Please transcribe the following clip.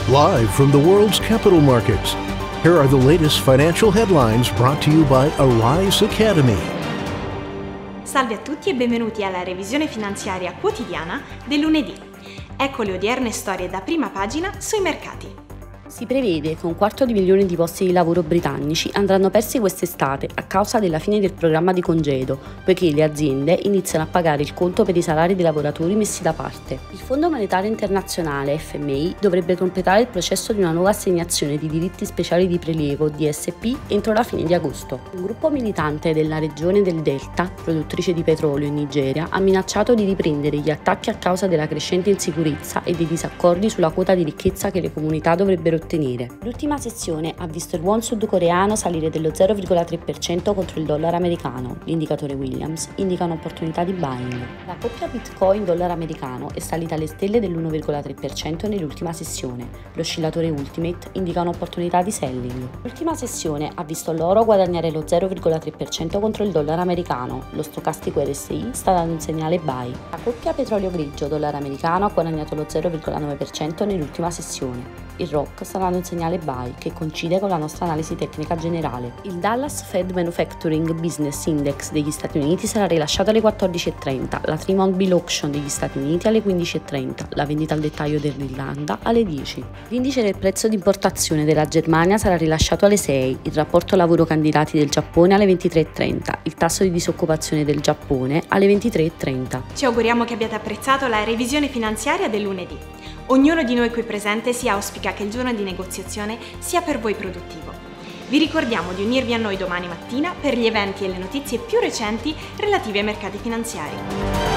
Live from the world's capital markets, here are the latest financial headlines brought to you by Arise Academy. Salve a tutti e benvenuti alla revisione finanziaria quotidiana del lunedì. Ecco le odierne storie da prima pagina sui mercati. Si prevede che 250.000 di posti di lavoro britannici andranno persi quest'estate a causa della fine del programma di congedo, poiché le aziende iniziano a pagare il conto per i salari dei lavoratori messi da parte. Il Fondo Monetario Internazionale (FMI) dovrebbe completare il processo di una nuova assegnazione di diritti speciali di prelievo (DSP) entro la fine di agosto. Un gruppo militante della regione del Delta, produttrice di petrolio in Nigeria, ha minacciato di riprendere gli attacchi a causa della crescente insicurezza e dei disaccordi sulla quota di ricchezza che le comunità dovrebbero ottenere. L'ultima sessione ha visto il won sudcoreano salire dello 0,3% contro il dollaro americano. L'indicatore Williams indica un'opportunità di buying. La coppia Bitcoin-dollaro americano è salita alle stelle dell'1,3% nell'ultima sessione. L'oscillatore Ultimate indica un'opportunità di selling. L'ultima sessione ha visto l'oro guadagnare lo 0,3% contro il dollaro americano. Lo stocastico RSI sta dando un segnale buy. La coppia petrolio grigio-dollaro americano ha guadagnato lo 0,9% nell'ultima sessione. Il ROC sta dando un segnale buy che coincide con la nostra analisi tecnica generale. Il Dallas Fed Manufacturing Business Index degli Stati Uniti sarà rilasciato alle 14:30, la 3-month bill auction degli Stati Uniti alle 15:30, la vendita al dettaglio dell'Irlanda alle 10. L'indice del prezzo di importazione della Germania sarà rilasciato alle 6, il rapporto lavoro candidati del Giappone alle 23:30, il tasso di disoccupazione del Giappone alle 23:30. Ci auguriamo che abbiate apprezzato la revisione finanziaria del lunedì. Ognuno di noi qui presente si auspica che il giorno di negoziazione sia per voi produttivo. Vi ricordiamo di unirvi a noi domani mattina per gli eventi e le notizie più recenti relative ai mercati finanziari.